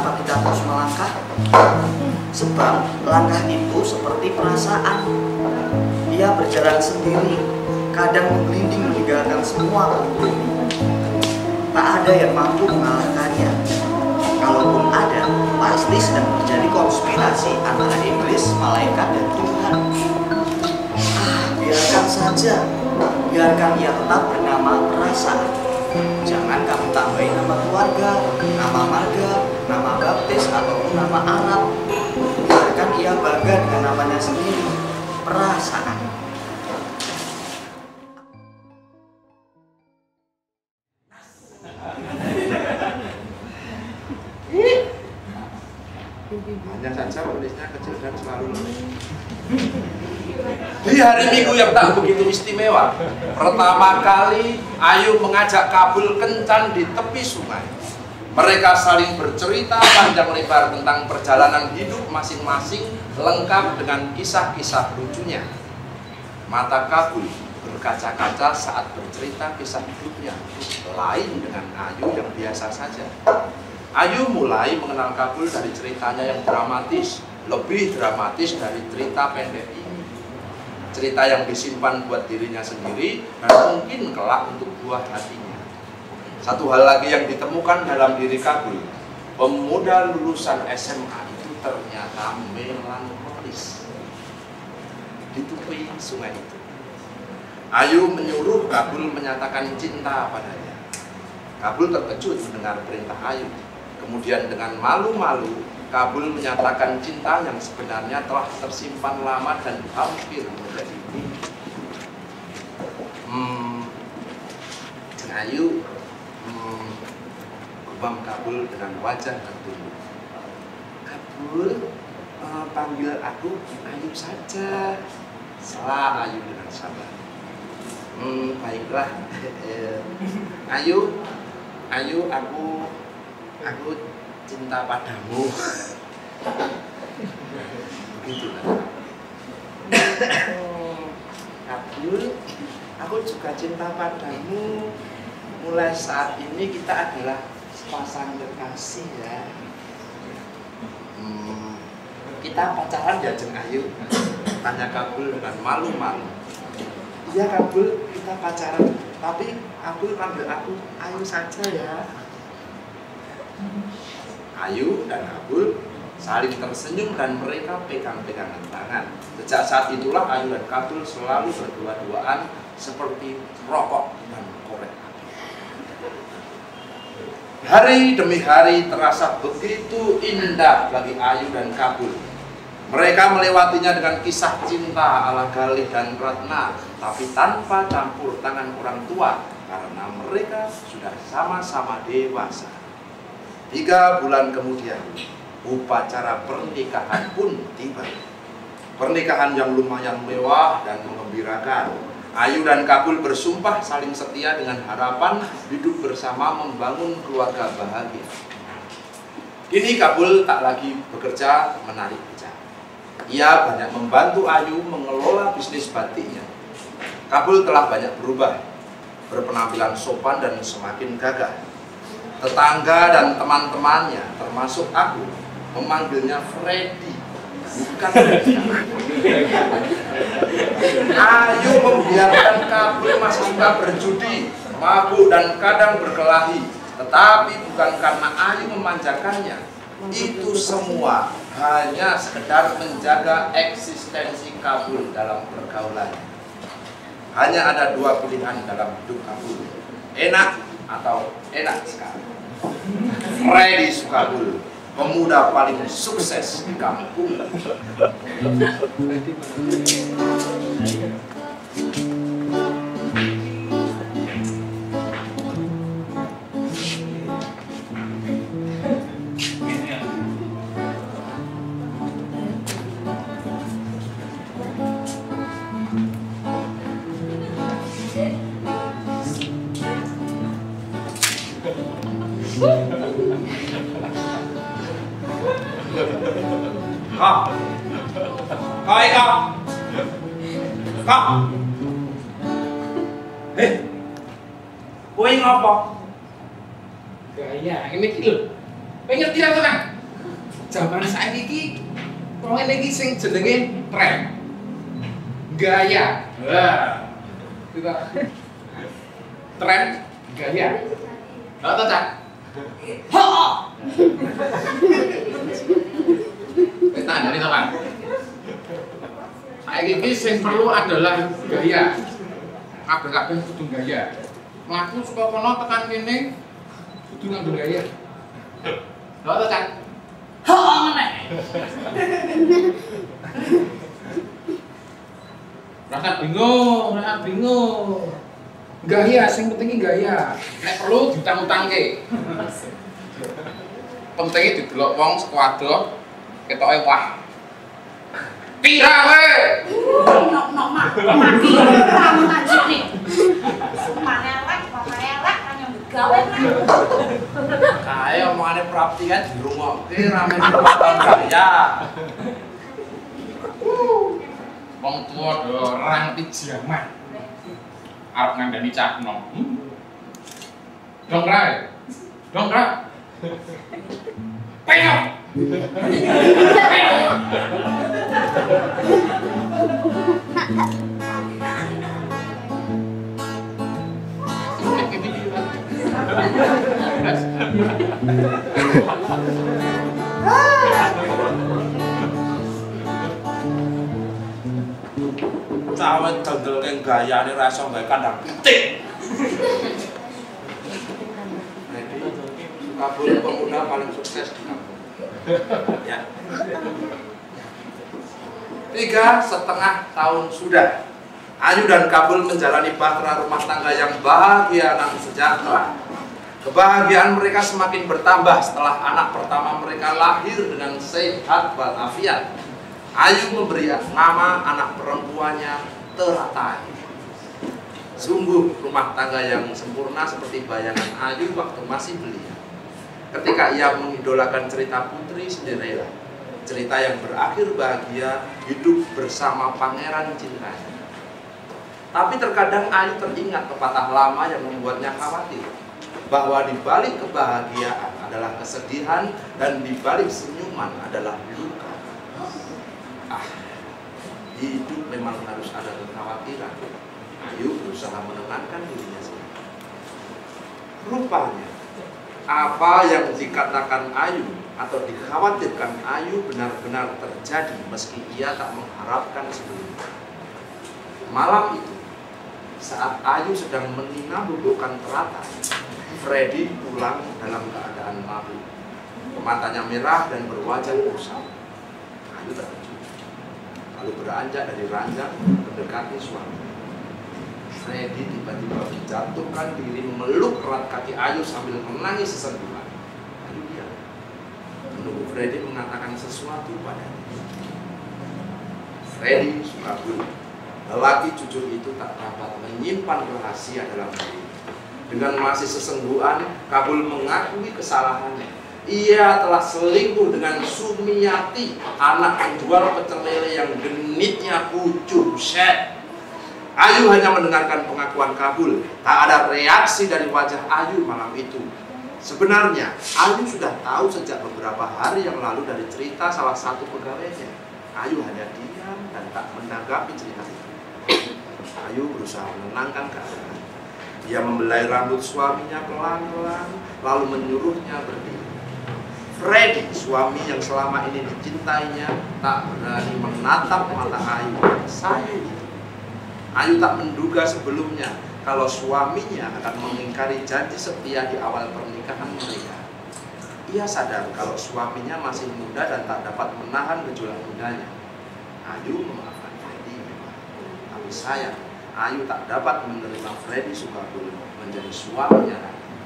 Kenapa kita terus melangkah? Sebab langkah itu seperti perasaan. Ia berjalan sendiri, kadang menggelinding meninggalkan semua penghuni. Tak ada yang mampu mengalahkannya. Kalaupun ada, pasti sedang terjadi konspirasi antara iblis, malaikat, dan Tuhan. Biarkan saja, biarkan ia tetap bernama perasaan. Jangan kamu tambahin nama keluarga, nama marga, nama baptis, ataupun nama Arab. Biarkan ia bangga dengan namanya sendiri, perasaan. Hanya saja penulisnya kecil dan selalu lemah. Di hari Minggu yang tak begitu istimewa, pertama kali Ayu mengajak Kabul kencan di tepi sungai. Mereka saling bercerita panjang lebar tentang perjalanan hidup masing-masing, lengkap dengan kisah-kisah lucunya. Mata Kabul berkaca-kaca saat bercerita kisah hidupnya, lain dengan Ayu yang biasa saja. Ayu mulai mengenal Kabul dari ceritanya yang dramatis, lebih dramatis dari cerita pendek ini. Cerita yang disimpan buat dirinya sendiri dan mungkin kelak untuk buah hatinya. Satu hal lagi yang ditemukan dalam diri Kabul, pemuda lulusan SMA itu ternyata melankolis. Di tepi sungai itu, Ayu menyuruh Kabul menyatakan cinta padanya. Kabul terkejut mendengar perintah Ayu. Kemudian dengan malu-malu, Kabul menyatakan cinta yang sebenarnya telah tersimpan lama dan hampir menjadi mimpi. Ayu gumam Kabul dengan wajah tertunduk. Kabul, panggil aku Ayu saja. Salah Ayu dengan sabar. Baiklah. Ayu, aku cinta padamu. Begitulah. Kabul, aku juga cinta padamu. Mulai saat ini kita adalah sepasang kekasih ya. Kita pacaran ya Jeng Ayu? Tanya Kabul dengan malu-malu. Iya Kabul, kita pacaran. Tapi Kabul panggil aku Ayu saja ya. Ayu dan Kabul saling tersenyum dan mereka pegang-pegangan tangan. Sejak saat itulah Ayu dan Kabul selalu berdua-duaan seperti rokok dan korek api. Hari demi hari terasa begitu indah bagi Ayu dan Kabul. Mereka melewatinya dengan kisah cinta ala Galih dan Ratna, tapi tanpa campur tangan orang tua karena mereka sudah sama-sama dewasa. 3 bulan kemudian, upacara pernikahan pun tiba. Pernikahan yang lumayan mewah dan mengembirakan. Ayu dan Kabul bersumpah saling setia dengan harapan hidup bersama membangun keluarga bahagia. Kini Kabul tak lagi bekerja menarik becak. Ia banyak membantu Ayu mengelola bisnis batiknya. Kabul telah banyak berubah, berpenampilan sopan dan semakin gagah. Tetangga dan teman-temannya, termasuk aku, memanggilnya Freddy, bukan Freddy. Ayu membiarkan Kabul masih suka berjudi, mabuk dan kadang berkelahi. Tetapi bukan karena Ayu memanjakannya. Itu semua hanya sekedar menjaga eksistensi Kabul dalam pergaulannya. Hanya ada 2 pilihan dalam hidup Kabul, enak atau enak sekali. Freddy Sukabul, pemuda paling sukses di kampung. Kak, kowe ngopo? Gaya, ini iki lho. Pengen ngerti ra to, Kang? Zaman saiki iki wong iki sing jenenge tren. Gaya. Wah. Kita tren gaya. Lah ta, Cak? Heeh. Kita ngene to, Kang. Saiki iki sing perlu adalah gaya. Kabeh-kabeh kudu gaya. Mlaku saka kono tekan kene kudu nganggo gaya. Lha ta, Cak? Heeh meneh. Rasa bingung. Gaya, sing penting gaya. Nek perlu diutang-utangke. Pentingnya didelok wong saka adoh ketoke wah. Pira kowe? Nok mati kamu tajine. Semanelek, pamelek hanya gawe kan. Kae omongane Prapti kan dirungokke rame rumah gaya. Wong tuwa do orang pijaman. Arep ngandani cah enom. Dong ra. Penyok. Cawe dandel keng gayane ra iso gawe kandang pitik. Jadi kabul pemuda paling sukses di kampung. Ya. 3,5 tahun sudah Ayu dan Kabul menjalani bahtera rumah tangga yang bahagia dan sejahtera. Kebahagiaan mereka semakin bertambah setelah anak pertama mereka lahir dengan sehat walafiat. Ayu memberi nama anak perempuannya Teratai. Sungguh rumah tangga yang sempurna seperti bayangan Ayu waktu masih belia. Ketika ia mengidolakan cerita Putri Cinderella, cerita yang berakhir bahagia hidup bersama pangeran cintanya. Tapi terkadang Ayu teringat pepatah lama yang membuatnya khawatir, bahwa di balik kebahagiaan adalah kesedihan dan di balik senyuman adalah luka. Hidup memang harus ada kekhawatiran. Ayu berusaha menenangkan dirinya sendiri. Rupanya, apa yang dikatakan Ayu atau dikhawatirkan Ayu benar-benar terjadi meski ia tak mengharapkan sebelumnya. Malam itu, saat Ayu sedang menginap bubukan teratai, Freddy pulang dalam keadaan mabuk. Matanya merah dan berwajah kusam. Ayu terkejut, lalu beranjak dari ranjang mendekati suami. Freddy tiba-tiba menjatuhkan diri memeluk erat kaki Ayu sambil menangis sesenggukan. Ayu diam, menunggu Freddy mengatakan sesuatu padanya. Freddy Sukabumi, lelaki jujur itu tak dapat menyimpan rahasia dalam diri. Dengan masih sesenggukan, Kabul mengakui kesalahannya. Ia telah selingkuh dengan Sumiati, anak penjual pecel lele yang genitnya pucuk. Ayu hanya mendengarkan pengakuan Kabul. Tak ada reaksi dari wajah Ayu malam itu. Sebenarnya, Ayu sudah tahu sejak beberapa hari yang lalu dari cerita salah satu pegawainya. Ayu hanya diam dan tak menanggapi cerita itu. Ayu berusaha menenangkan keadaan. Dia membelai rambut suaminya pelan-pelan, lalu menyuruhnya berdiri. Freddy, suami yang selama ini dicintainya, tak berani menatap mata Ayu. Sayu itu. Ayu tak menduga sebelumnya kalau suaminya akan mengingkari janji setia di awal pernikahan mereka. Ia sadar kalau suaminya masih muda dan tak dapat menahan gejolak mudanya. Ayu memaafkan Freddy memang, tapi sayang, Ayu tak dapat menerima Freddy Sukabumi menjadi suaminya.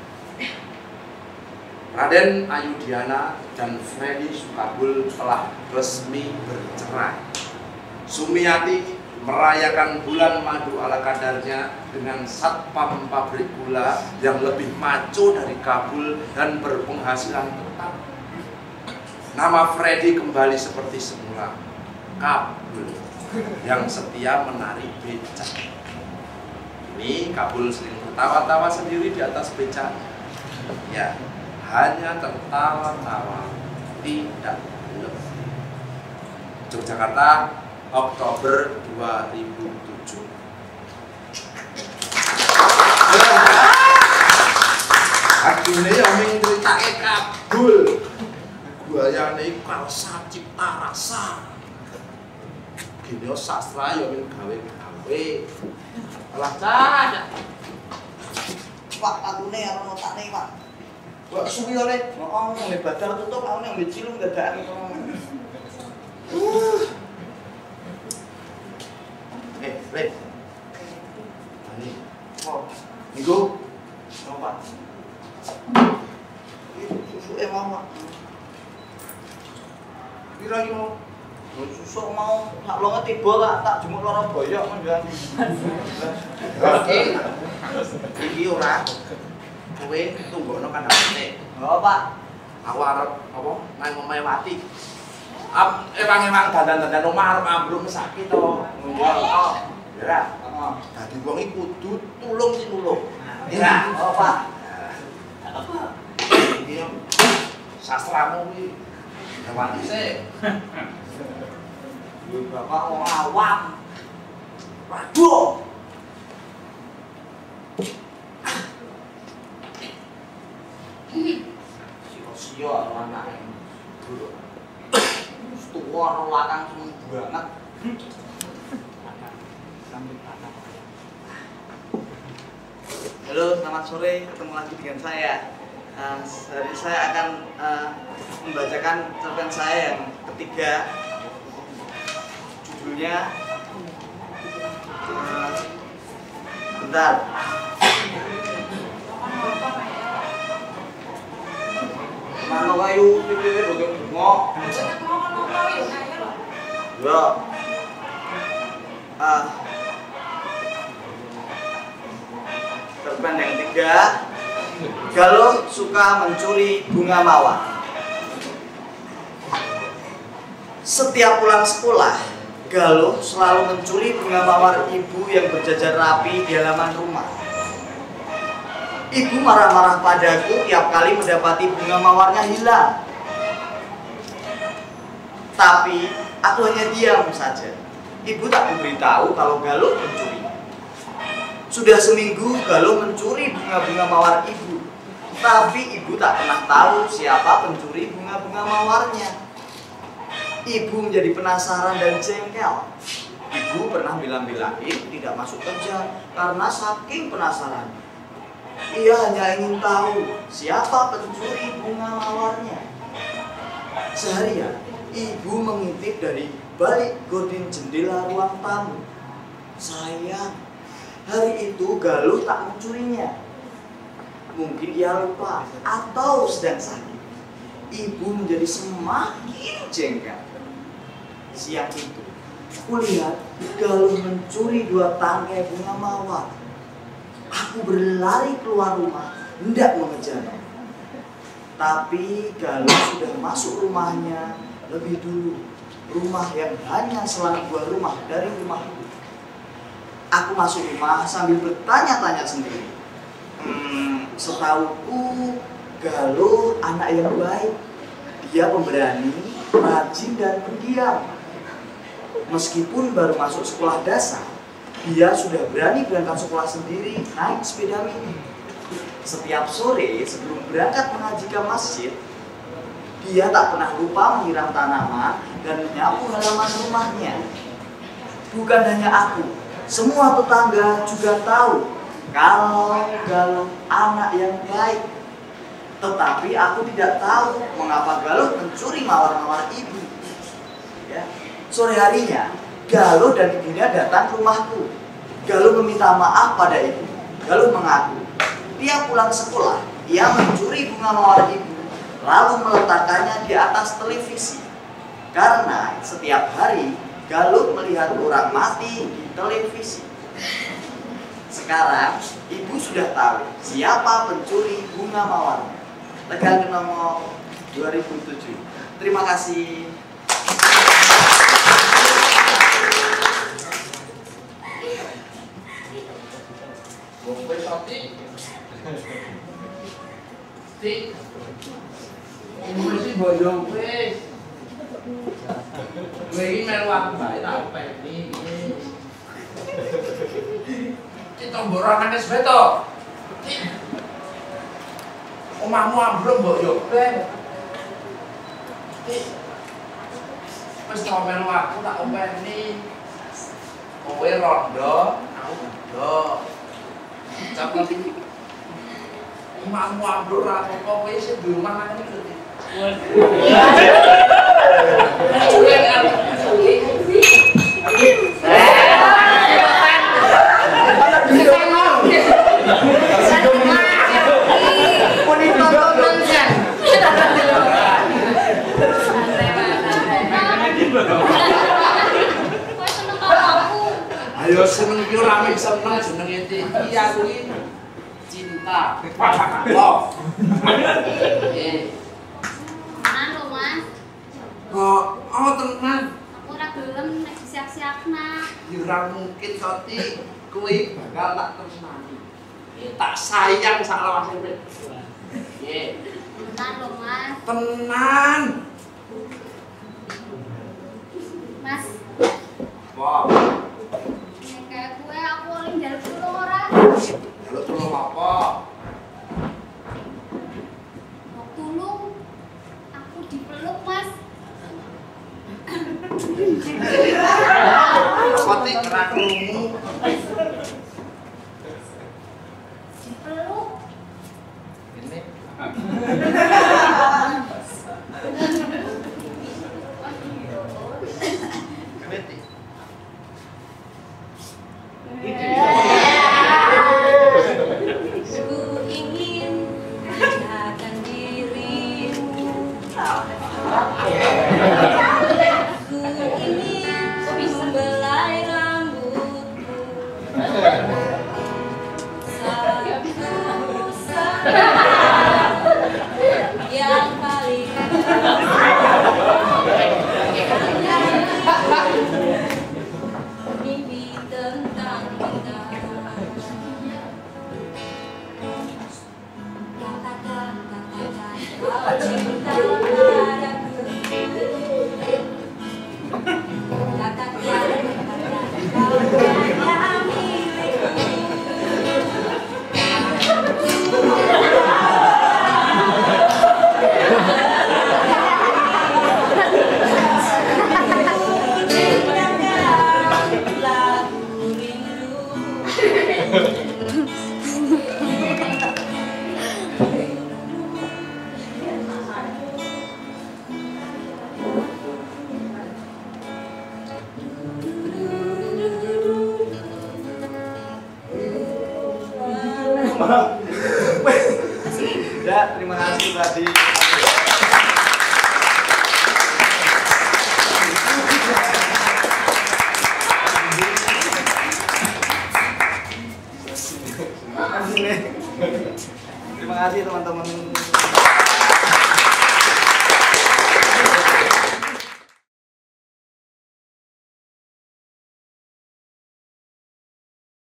Raden Ayu Diana dan Freddy Sukabul telah resmi bercerai. Sumiati merayakan bulan madu ala kadarnya dengan satpam pabrik gula yang lebih maco dari Kabul dan berpenghasilan tetap. Nama Freddy kembali seperti semula, Kabul, yang setia menari becak. Ini Kabul sering tertawa-tawa sendiri di atas becaknya. Ya, hanya tertawa-tawa, Tidak. Yogyakarta, Oktober 2007. Akhirnya yang menceritake kabul. Buayane karsa cipta rasa. Gini sastra yang gawe-gawe. Alah cah. Pak, aku nih yang notak nih, Pak. Wah, suwi oleh. Oh, yang badar tutup, aku nih yang cilung dadaan. Red. Ini. Oh, Minggu. Mau, Pak. Susu mau, Pak. Pira iki mau? Susuk mau sak longe tiba tak jemuk loro boyok menjual. Iki ora. Kowe tunggokno kandhane. Oh, Pak. Aku arep apa? Nang omahe Wati. Emang dandan-dandan omah arep ambruk mesake to. Oh. Ya. Heeh. Dadi wong iki kudu tulung sinulung. Ya. Oh, Pak. Apa? Iki sastramu iki Wati sih. Bapak orang awam. Waduh. Sio-sio anaknya. Tua orang lakang semua banget. Halo, selamat sore. Ketemu lagi dengan saya. Hari saya akan membacakan cerpen saya yang ketiga. Judulnya bentar. Mana kayu pikir udah bungo. Ya. Cerpen yang ketiga. Galuh suka mencuri bunga mawar. Setiap pulang sekolah, Galuh selalu mencuri bunga mawar ibu yang berjajar rapi di halaman rumah. Ibu marah-marah padaku tiap kali mendapati bunga mawarnya hilang. Tapi aku hanya diam saja. Ibu tak memberitahu kalau Galuh mencuri. Sudah seminggu Galuh mencuri bunga-bunga mawar ibu. Tapi ibu tak pernah tahu siapa pencuri bunga-bunga mawarnya. Ibu menjadi penasaran dan jengkel. Ibu pernah bilang-bilangin tidak masuk kerja karena saking penasaran. Ia hanya ingin tahu siapa pencuri bunga mawarnya. Seharian, ibu mengintip dari balik gorden jendela ruang tamu. Sayang, hari itu Galuh tak mencurinya. Mungkin ia lupa atau sedang sakit. Ibu menjadi semakin jengkel. Siang itu, kulihat Galuh mencuri 2 tangkai bunga mawar. Aku berlari keluar rumah, hendak mengejarnya. Tapi Galuh sudah masuk rumahnya lebih dulu. Rumah yang hanya selang 2 rumah dari rumahku. Aku masuk rumah sambil bertanya-tanya sendiri. Setauku Galuh anak yang baik. Dia pemberani, rajin dan pendiam. Meskipun baru masuk sekolah dasar, dia sudah berani berangkat sekolah sendiri naik sepeda mini. Setiap sore sebelum berangkat mengaji ke masjid, dia tak pernah lupa menyiram tanaman dan menyapu halaman rumahnya. Bukan hanya aku, semua tetangga juga tahu kalau Galuh anak yang baik. Tetapi aku tidak tahu mengapa Galuh mencuri mawar-mawar ibu. Ya. Sore harinya, Galuh dan ibunya datang ke rumahku. Galuh meminta maaf pada ibu. Galuh mengaku, dia pulang sekolah, ia mencuri bunga mawar ibu, lalu meletakkannya di atas televisi. Karena setiap hari Galuh melihat orang mati di televisi. Sekarang, ibu sudah tahu siapa pencuri bunga mawar. Tegal Kenomo 2007. Terima kasih. Wis mbok yo wis. Kowe iki melu aku bae tak openi. Kita mbok ora nangis wae to. Omahmu ambruk mbok yo ben. Wis to melu aku tak openi. Kowe rondo, aku rondo. Cepet iki. Omahmu ambruk ra apa-apa kowe sing di rumah nang iki. Ayo seneng ki ora mung seneng jenenge iki aku iki cinta. Love. Tenan lho, Mas. Oh tenan. Aku ora gelem nek disiap-siapna. Ya ora mungkin to, Ti. Kowe bakal tak tresnani. Tak sayang sak lawase urip. Nggih. Tenan lho, Mas. Tenan. Mas, Wah, nek kaya gue aku oleh njaluk tulung ora? njaluk tulung apa? Mau tulung aku dipeluk, Mas. Apa Ti kena krungu? Dipeluk. Ini. Ngerti? Ku ingin menjaga dirimu. Ku ingin membelai rambutmu. Satu saat yang paling mimpi tentang kita. Katakan kau cinta padaku. Katakan kau hanya milikku. Lagu rindu. Ya, terima kasih tadi. Terima kasih teman-teman.